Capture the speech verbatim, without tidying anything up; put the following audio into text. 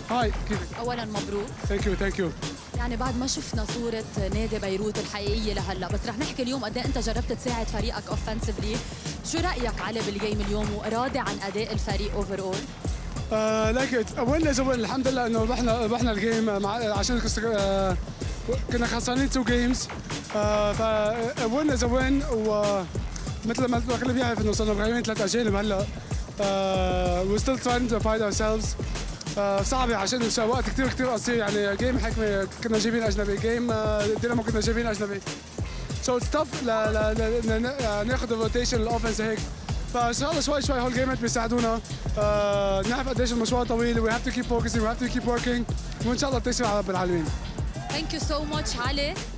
هاي كيفك؟ اولا مبروك. ثانك يو ثانك يو. يعني بعد ما شفنا صورة نادي بيروت الحقيقية لهلا، بس رح نحكي اليوم قد ايه انت جربت تساعد فريقك اوفنسفلي، شو رأيك علي بالجيم اليوم وراضي عن اداء الفريق اوفر اول؟ آه لكن وين از وين الحمد لله انه ربحنا ربحنا الجيم مع عشان آه كنا خسرانين تو جيمز، آه ف وين از وين، ومثل ما الكل بيعرف انه صرنا مغيرين ثلاث اجانب هلا، وي ستيل تراينج تو فايند اور سيلفز. صعبة عشان وقت كثير كثير قصير، يعني جيم حكمة كنا جايبين اجنبي، جيم دينامو كنا جايبين اجنبي. سو اتس تف ناخذ الروتيشن الاوفنس هيك، فان شاء الله شوي شوي هول الجيمات بيساعدونا. uh, نعرف قديش المشوار طويل، وي هاف تو كيب فوكسينج، وي هاف تو كيب وركينج، وان شاء الله بتيسر على رب العالمين. ثانك يو سو ماتش علي.